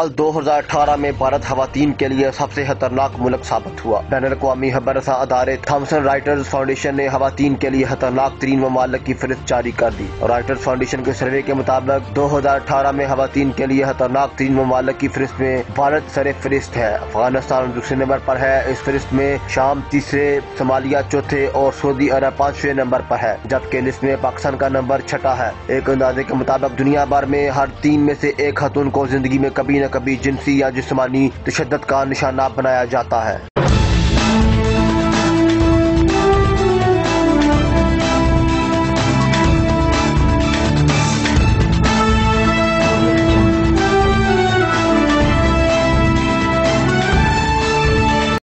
साल 2018 में भारत खवातीन के लिए सबसे खतरनाक मुल्क साबित हुआ। बैनुल-अक़वामी खबरसां अदारे थॉमसन राइटर्स फाउंडेशन ने खवातीन के लिए खतरनाक तरीन ममालिक की फहरिस्त जारी कर दी। राइटर्स फाउंडेशन के सर्वे के मुताबिक 2018 में खवातीन के लिए खतरनाक तरीन ममालिक की फहरिस्त में भारत सरे फहरिस्त है। अफगानिस्तान दूसरे नंबर पर है। इस फहरिस्त में शाम तीसरे, सोमालिया चौथे और सऊदी अरब पांचवें नंबर पर है, जबकि लिस्ट में पाकिस्तान का नंबर छठा है। एक अंदाजे के मुताबिक दुनिया भर में हर 3 में से एक खातून को जिंदगी में कभी न कभी जिनसी या जिस्मानी तशद्दुद का निशाना बनाया जाता है।